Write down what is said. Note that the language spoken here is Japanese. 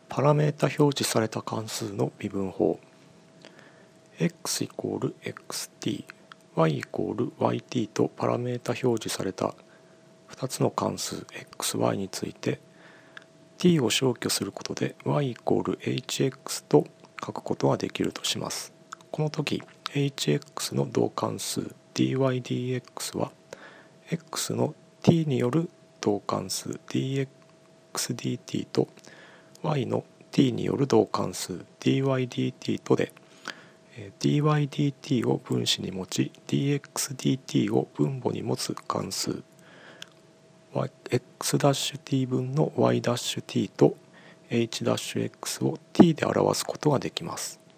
パラメータ表示された関数の微分法。 x イコール xt、 y イコール yt とパラメータ表示された2つの関数 xy について t を消去することで y イコール hx と書くことができるとします。この時 hx の同関数 dy/dx は x の t による同関数 dx/dt と y の t による同関数 dy/dt とで dy/dt を分子に持ち dx/dt を分母に持つ関数 x' 分の y' と h' を t で表すことができます。